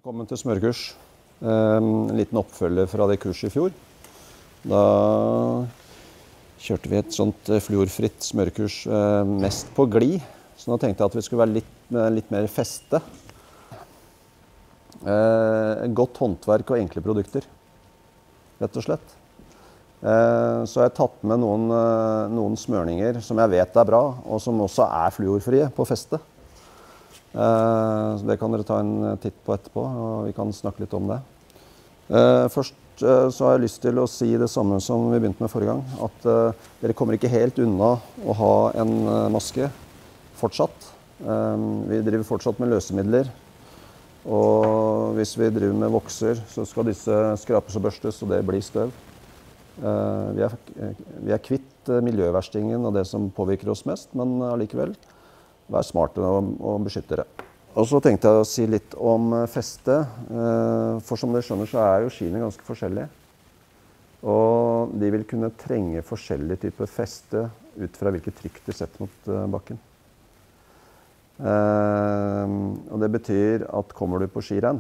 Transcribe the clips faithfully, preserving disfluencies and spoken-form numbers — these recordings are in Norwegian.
Velkommen til smørkurs. En liten oppfølger fra det kurset i fjor. Da kjørte vi et sånt fluorfritt smørkurs mest på glid. Så nå tenkte jeg at vi skulle være litt, litt mer feste. Godt håndverk og enkle produkter, rett og slett. Så jeg har tatt med noen, noen smørninger som jeg vet er bra, og som også er fluorfrie på festet. Så det kan dere ta en titt på etterpå, og vi kan snakke litt om det. Først så har jeg lyst til å si det samme som vi begynte med forrige gang, at dere kommer ikke helt unna å ha en maske fortsatt. Vi driver fortsatt med løsemidler, og hvis vi driver med vokser, så skal disse skrapes og børstes, og det blir støv. Vi er, vi er kvitt miljøverstingen og det som påvirker oss mest, men allikevel vær smarte og, og beskytte det. Og så tenkte jeg å si litt om feste, for som dere skjønner så er jo skiene ganske forskjellige. Og de vil kunne trenge forskjellige typer feste ut fra hvilket trykk de setter mot bakken. Og det betyr at kommer du på skirenn,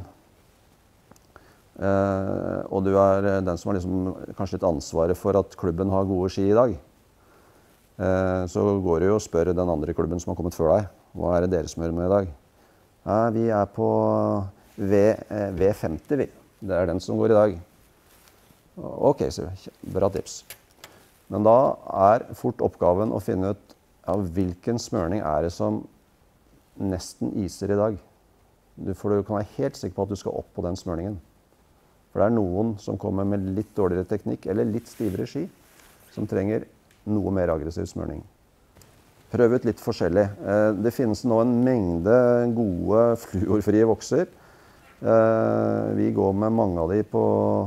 og du er den som har liksom kanskje litt ansvaret for at klubben har gode ski i dag, så går du jo og spør den andre klubben som har kommet før deg. Hva er det dere smører med i dag? Ja, vi er på V femti, vi. Det er den som går i dag. Ok, sier vi. Bra tips. Men da er fort oppgaven å finne ut ja, hvilken smørning er det som nesten iser i dag. Du, for du kan være helt sikker på at du skal opp på den smørningen. For det er noen som kommer med litt dårligere teknikk eller litt stivere ski, som trenger noe mer aggressiv smørning. Prøv ut litt forskjellig. Det finnes nå en mengde gode fluorfrie vokser. Vi går med mange av de på,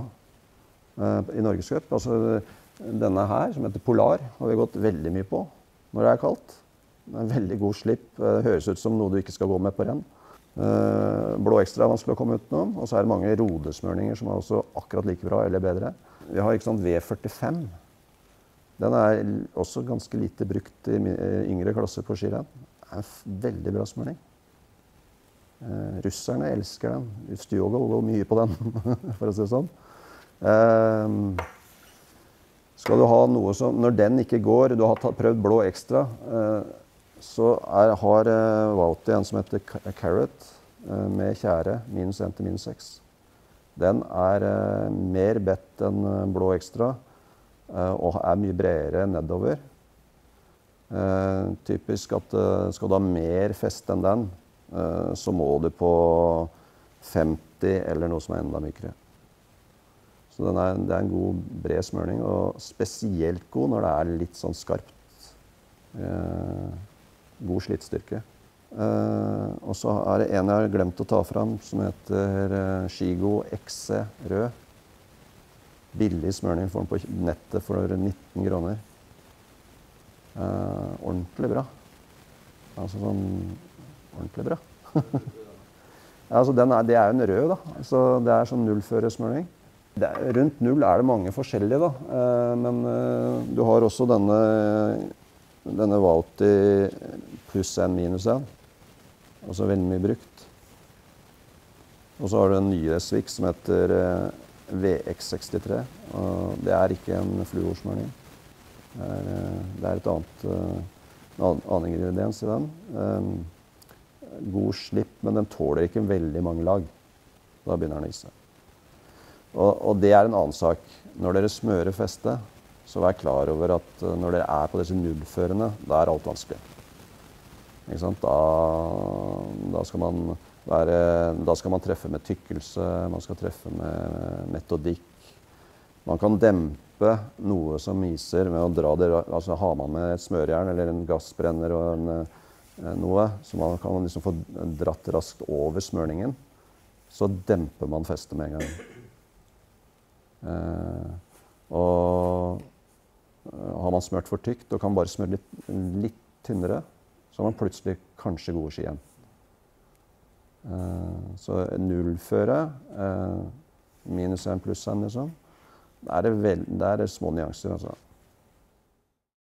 i Norgescup. Altså, denne her, som heter Polar, har vi gått veldig mye på når det er kaldt. Det er en veldig god slipp. Det høres ut som noe du ikke skal gå med på renn. Blå ekstra er vanskelig å komme utenom. Og så er det mange rodesmørninger som er også akkurat like bra eller bedre. Vi har ikke sånn V førtifem. Den er også ganske lite brukt i yngre klasser på skirenn. Det er en veldig bra smørning. Eh, russerne elsker den. Stjågål går mye på den, for å si det sånn. Eh, skal du ha noe som, når den ikke går, du har tatt, prøvd blå ekstra, eh, så er, har eh, Wouty en som heter Carrot, eh, med tjære, minus en til minus seks. Den er eh, mer bett enn blå ekstra, og er mye bredere nedover. Eh, typisk at uh, skal du ha mer fest enn den, uh, så må du på femti eller noe som er enda mykere. Så den er, det er en god bred smørning, og spesielt god når det er litt sånn skarpt. Eh, god slittstyrke. Eh, og så er det en jeg har glemt å ta fram, som heter uh, Skigo X C rød. Billig smørning får den på nettet for nitten kroner. Eh, ordentlig bra. Altså sånn ordentlig bra. Altså den er, det er jo en rød da. Altså det er sånn nullføresmørning. Det er, rundt null er det mange forskjellige da. Eh, men eh, du har også denne, denne Wouty pluss en minus en. Også veldig mye brukt. Og så har du en nye Swix som heter eh, V X sekstitre, og det er ikke en fluorsmørning. Det er, det er et annet, en annen ingrediens i den. God slipp, men den tåler ikke veldig mange lag. Da begynner den å ise. Og, og det er en annen sak. Når dere smører festet, så vær klar over at når dere er på disse nullførende, da er alt vanskelig. Ikke sant? Da, da skal man være, da skal man treffe med tykkelse, man skal treffe med metodikk. Man kan dempe noe som iser med å dra det, altså har man med et smørjern eller en gassbrenner og en, noe, så man kan liksom få dratt raskt over smørningen, så demper man festet med en gang. Eh, og har man smørt for tykt og kan bare smøre litt, litt tynnere, så har man plutselig kanskje gode ski igjen. Uh, så nullføre, uh, minus en pluss en liksom, det er, det vel, det er små nyanser altså.